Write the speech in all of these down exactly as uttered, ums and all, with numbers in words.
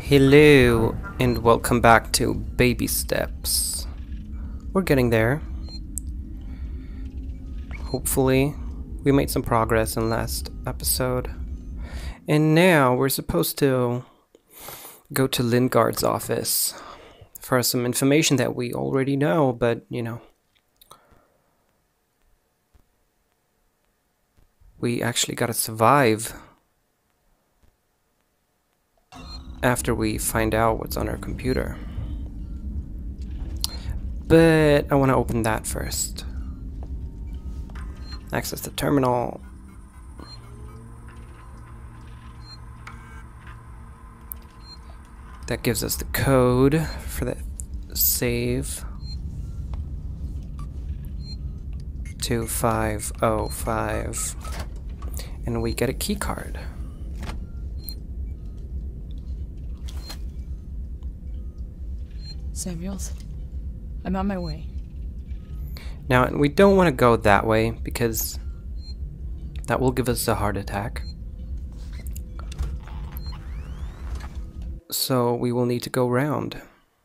Hello and welcome back to Baby Steps. We're getting there. Hopefully, we made some progress in last episode. And now we're supposed to go to Lingard's office for some information that we already know, but you know, we actually gotta survive after we find out what's on our computer. But I want to open that first. Access the terminal. That gives us the code for the save. two five oh five. And we get a key card. Samuels, I'm on my way. Now, we don't want to go that way because that will give us a heart attack. So we will need to go round.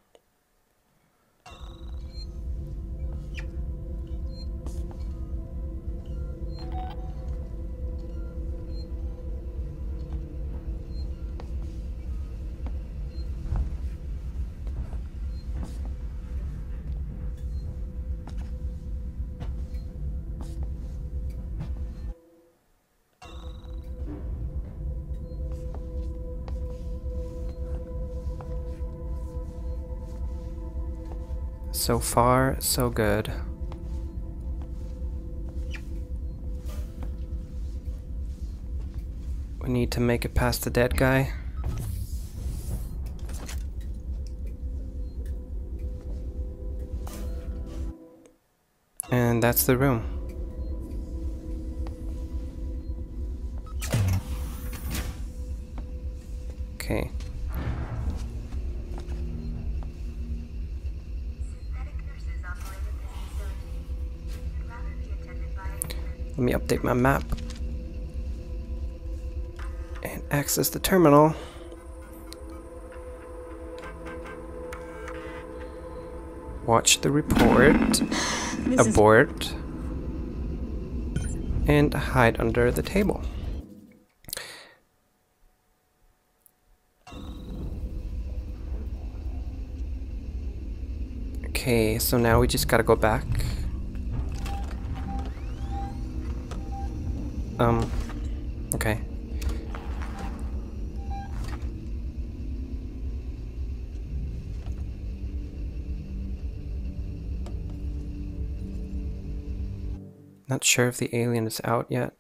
So far, so good. We need to make it past the dead guy. And that's the room. Okay. Let me update my map and access the terminal. Watch the report, abort, and hide under the table. Okay, so now we just gotta go back. Um, okay. Not sure if the alien is out yet.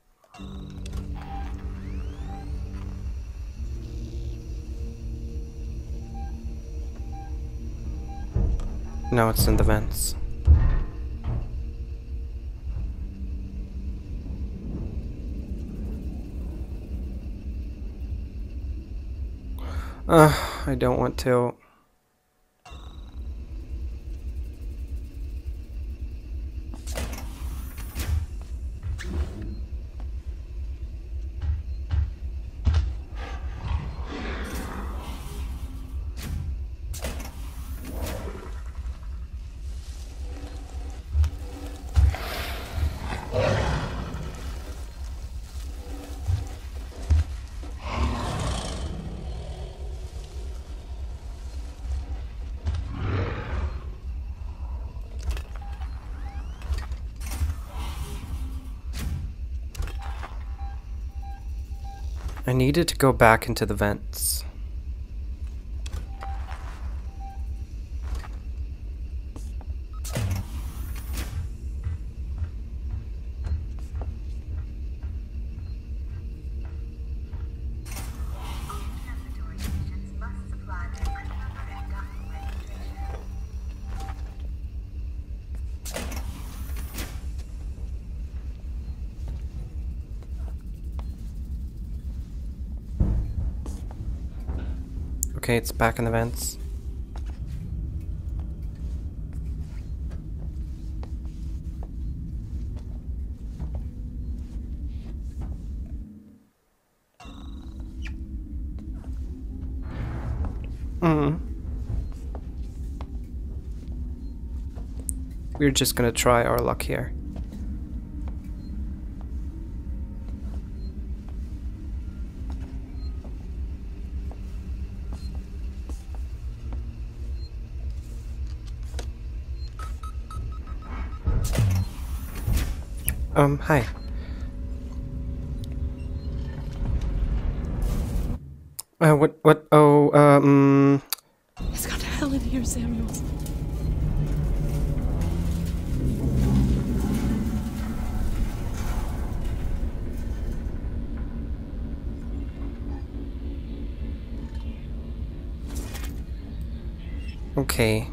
No, it's in the vents. Uh, I don't want to. I needed to go back into the vents. Okay, it's back in the vents. Mm. We're just gonna try our luck here. Um, hi. Uh, what, what, oh, um... It's got hell in here, Samuels. Okay.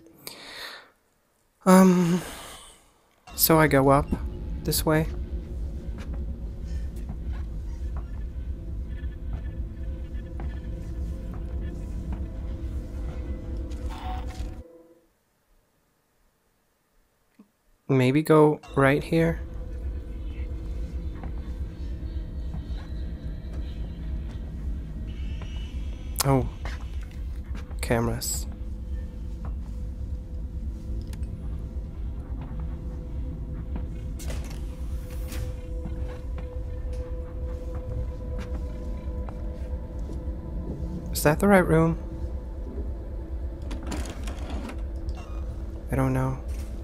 Um... So I go up this way? Maybe go right here? Oh. Cameras. Is that the right room? I don't know.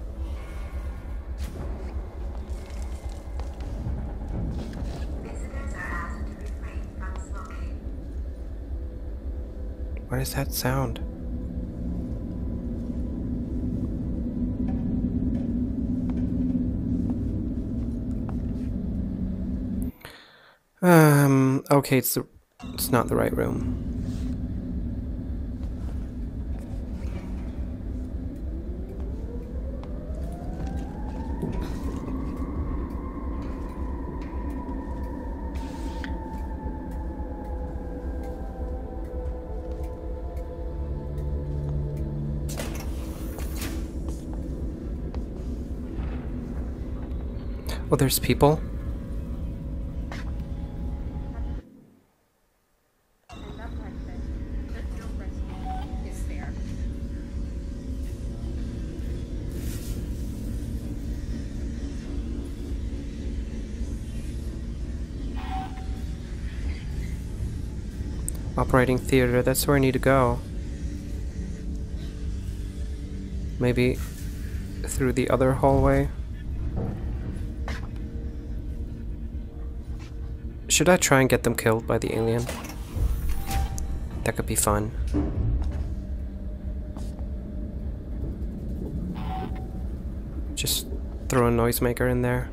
What is that sound? Um, okay, it's the, it's not the right room. Oh, there's people. Operating theater, that's where I need to go. Maybe through the other hallway. Should I try and get them killed by the alien? That could be fun. Just throw a noisemaker in there.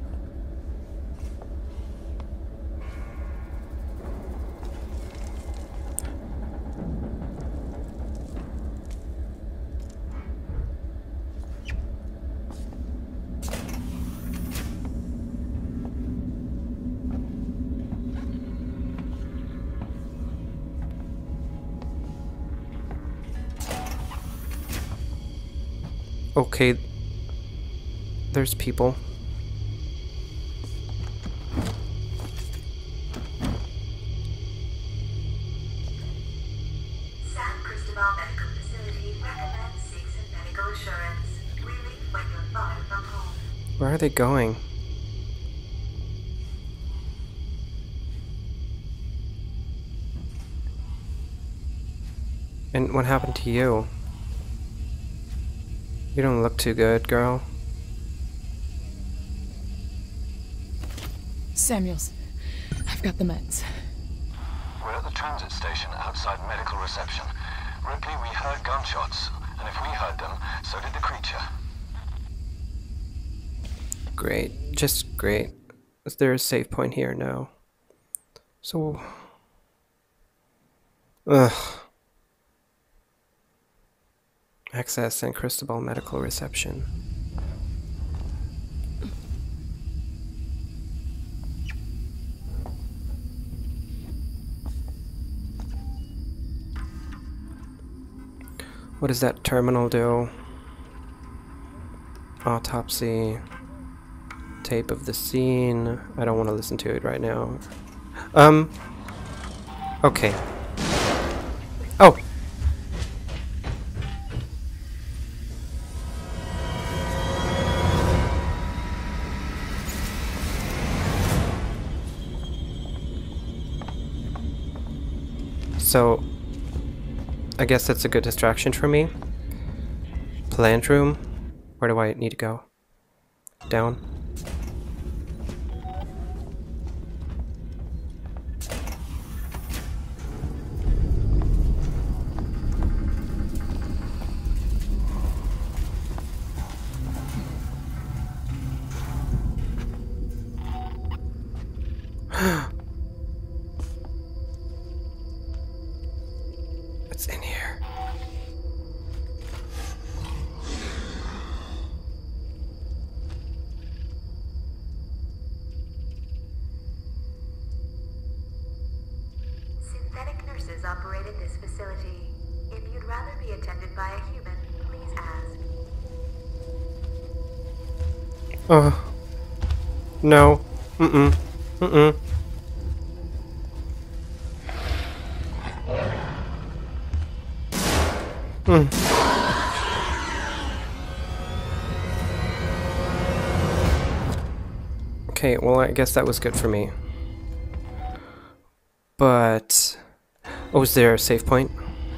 Okay, there's people. San Cristobal Medical Facility recommends Citizen Medical Assurance. We leave when you're far from home. Where are they going? And what happened to you? You don't look too good, girl. Samuels, I've got the meds. We're at the transit station outside medical reception. Ripley, we heard gunshots, and if we heard them, so did the creature. Great, just great. Is there a save point here? No. So... Ugh. Access San Cristobal Medical Reception. What does that terminal do? Autopsy. Tape of the scene. I don't want to listen to it right now. Um. Okay. Oh! So, I guess that's a good distraction for me. Plant room. Where do I need to go? Down. What's in here? Synthetic nurses operate in this facility. If you'd rather be attended by a human, please ask. Oh. No. Mm-mm. Mm-mm. Mm. Okay, well, I guess that was good for me. But... oh, is there a save point?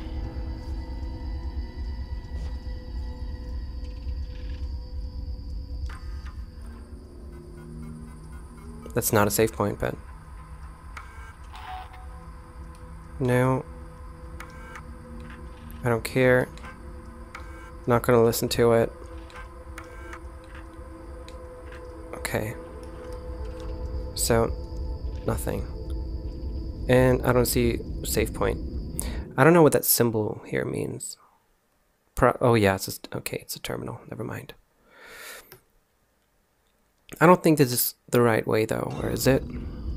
That's not a save point, but... no. I don't care. Not gonna listen to it. Okay. So, nothing. And I don't see a save point. I don't know what that symbol here means. Pro oh yeah, it's just, okay, it's a terminal. Never mind. I don't think this is the right way though, or is it?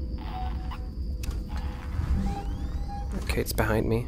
Okay, it's behind me.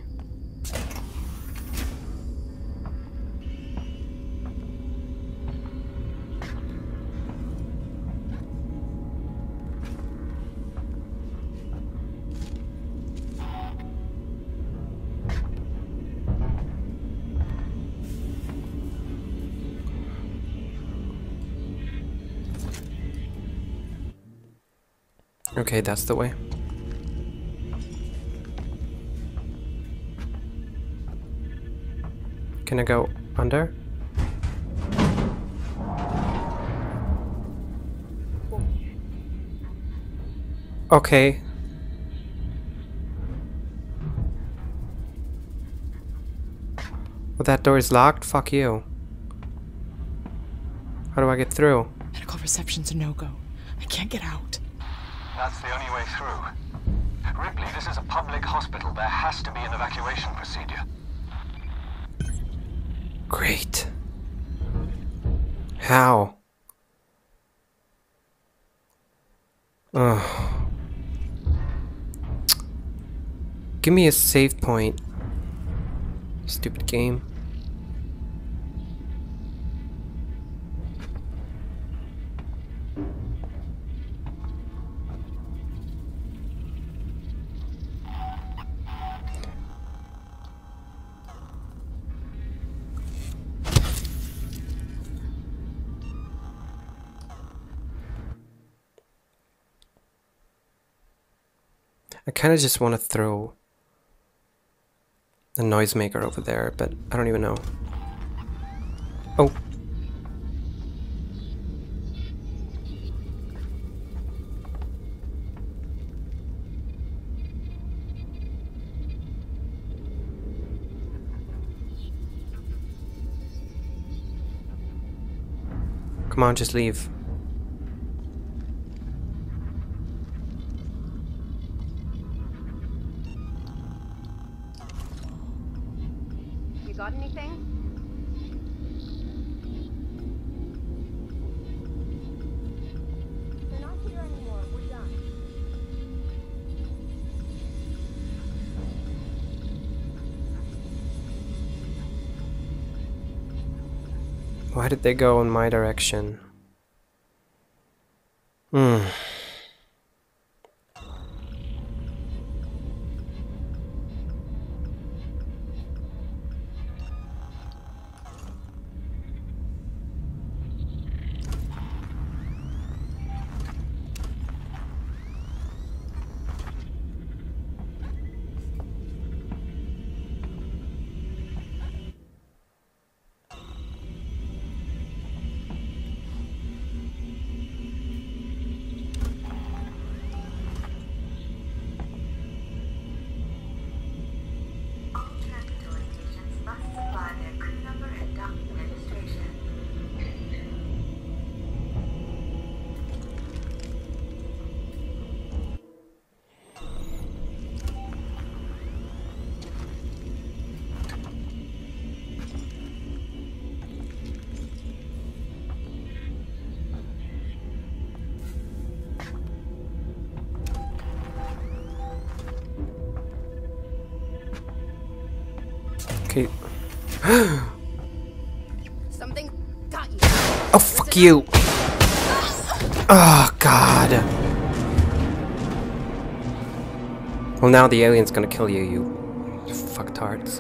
Okay, that's the way. Can I go under? Okay. Well, that door is locked? Fuck you. How do I get through? Medical reception's a no-go. I can't get out. That's the only way through. Ripley, this is a public hospital. There has to be an evacuation procedure. Great. How? Ugh. Give me a save point. Stupid game. I kind of just want to throw the noisemaker over there, but I don't even know. Oh. Come on, just leave. Got anything? They're not here anymore. We're done. Why did they go in my direction? Hmm. Okay. Something got you. Oh, fuck you! Oh, God. Well, now the alien's gonna kill you, you fucktards.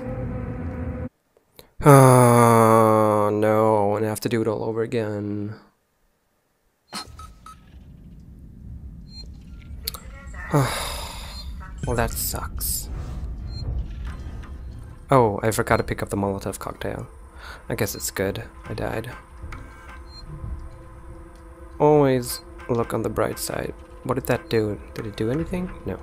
Oh, no. And I have to do it all over again. Well, that sucks. Oh, I forgot to pick up the Molotov cocktail. I guess it's good. I died. Always look on the bright side. What did that do? Did it do anything? No.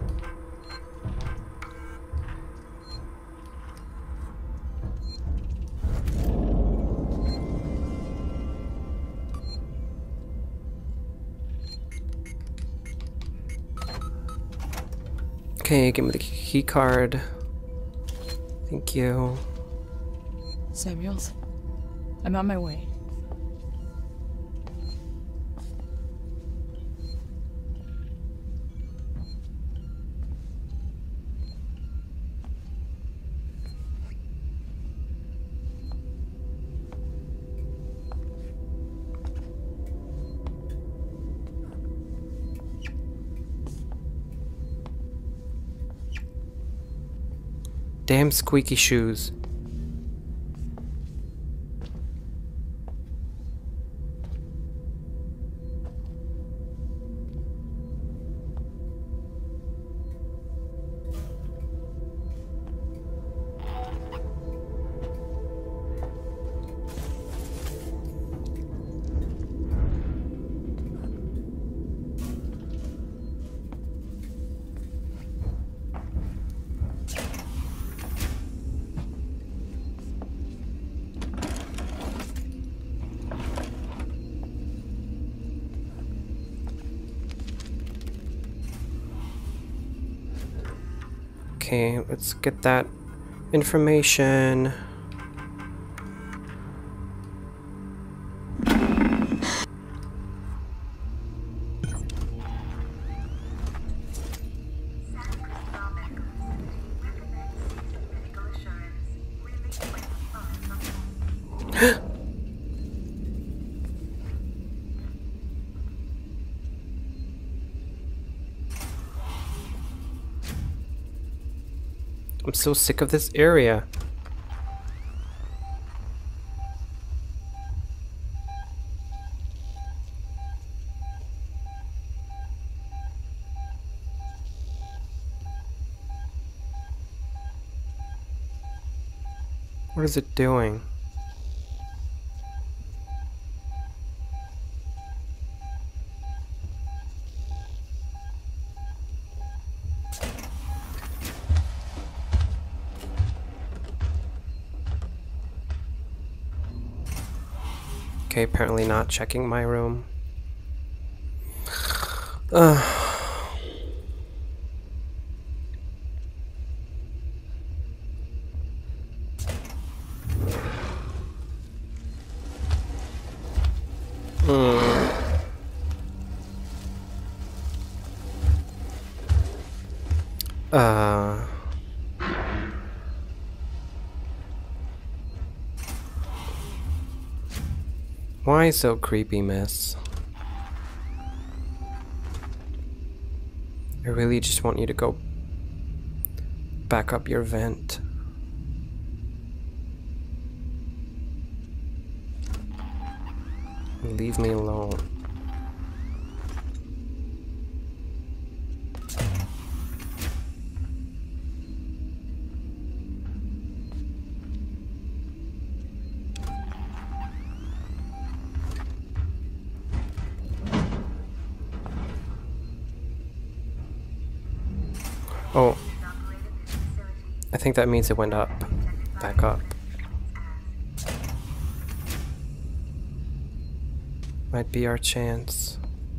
Okay, give me the key card. Thank you. Samuels, I'm on my way. Damn squeaky shoes. Okay, let's get that information. I'm so sick of this area. What is it doing? Okay, apparently not checking my room. Uh. Mm. Uh. Why so creepy, miss? I really just want you to go back up your vent. And leave me alone. Oh, I think that means it went up, back up. Might be our chance.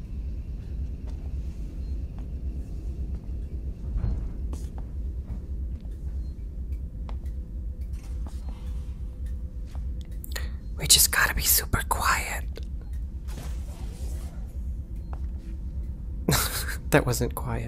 We just gotta be super quiet. That wasn't quiet.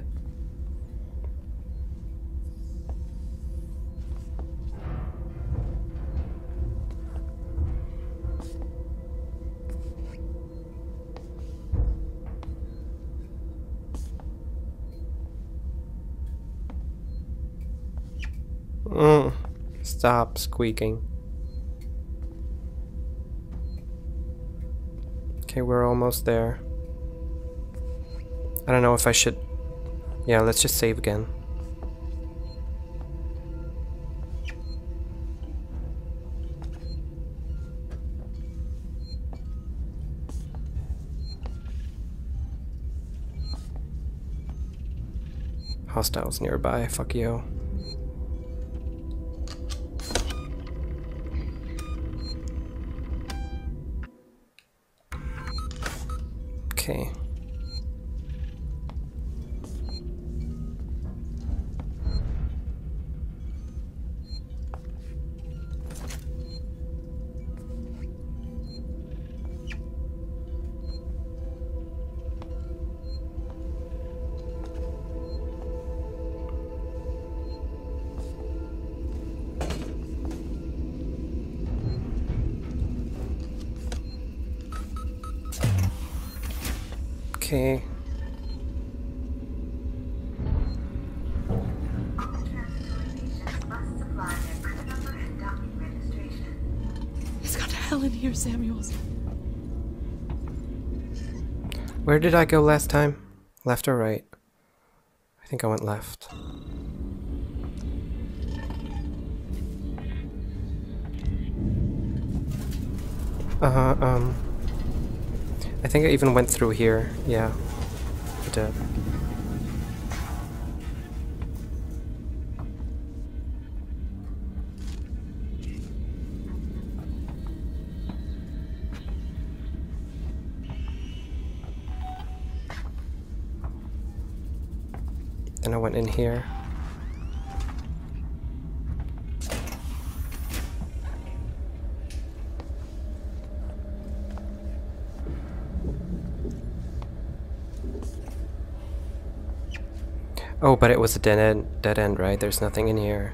Mm. Stop squeaking. Okay, we're almost there. I don't know if I should... Yeah, let's just save again. Hostiles nearby, fuck you. Okay. Okay. All transitory patients must supply their credit number and docking registration. It's gone to hell in here, Samuels. Where did I go last time? Left or right? I think I went left. Uh-huh, um... I think I even went through here. Yeah, I did. Then I went in here. Oh, but it was a dead end, dead end, right? There's nothing in here.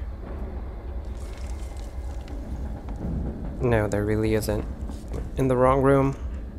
No, there really isn't. In the wrong room.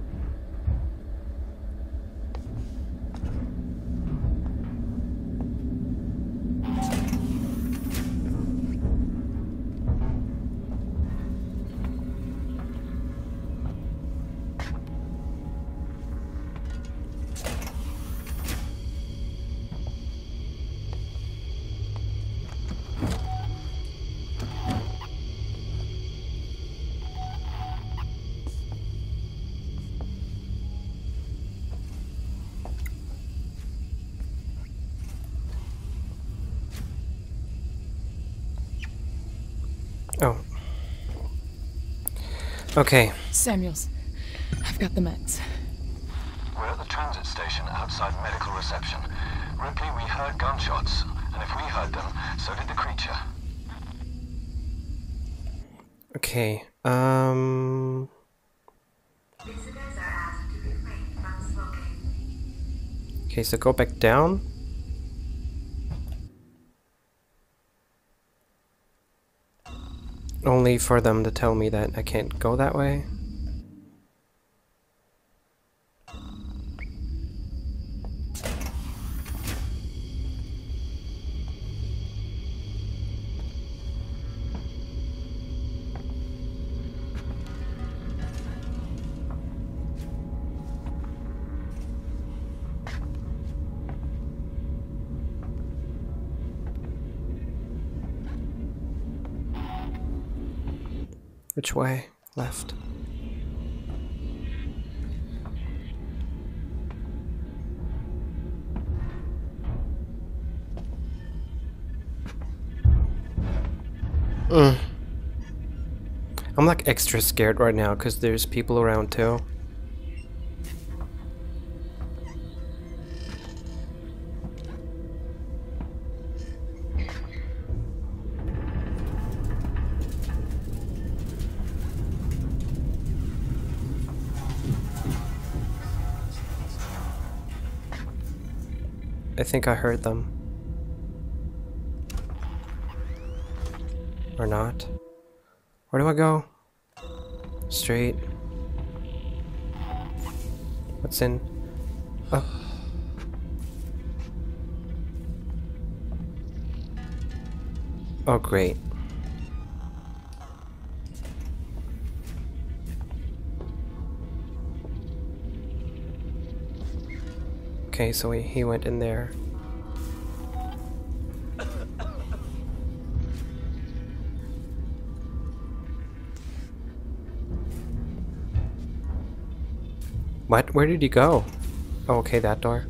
Oh. Okay. Samuels, I've got the meds. We're at the transit station outside medical reception. Ripley, we heard gunshots, and if we heard them, so did the creature. Okay. Um. Visitors are asked to refrain from smoking. Okay, so go back down. Only for them to tell me that I can't go that way. Which way? Left. Mm. I'm like extra scared right now because there's people around too. I think I heard them. Or not. Where do I go? Straight. What's in? Oh. Oh, great. Okay, so he, he went in there. What? Where did he go? Oh, okay, that door.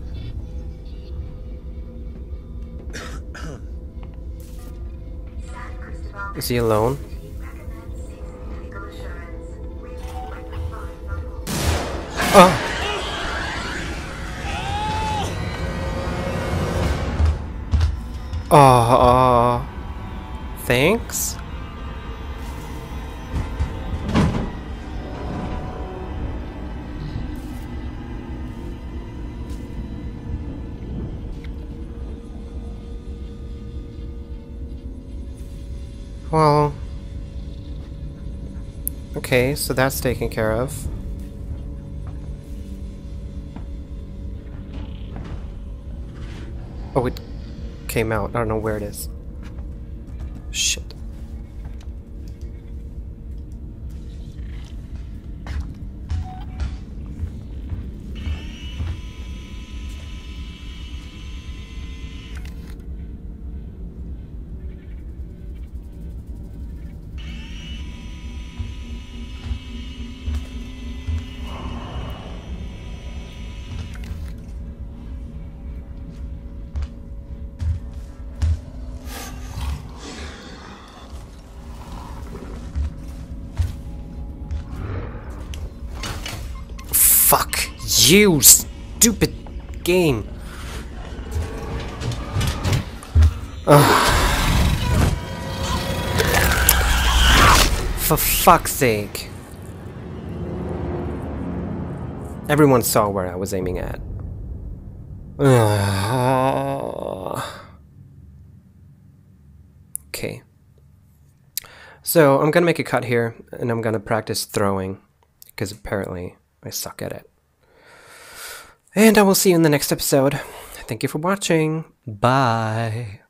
San Cristobal Is he alone? recommends seeking medical assurance. We leave when you're five or more. Oh! Oh, uh, thanks? Well, okay, so that's taken care of. Oh, it came out. I don't know where it is. Shit. Fuck you, stupid game. Ugh. For fuck's sake. Everyone saw where I was aiming at. Ugh. Okay. So I'm gonna make a cut here, and I'm gonna practice throwing, because apparently I suck at it. And I will see you in the next episode. Thank you for watching. Bye.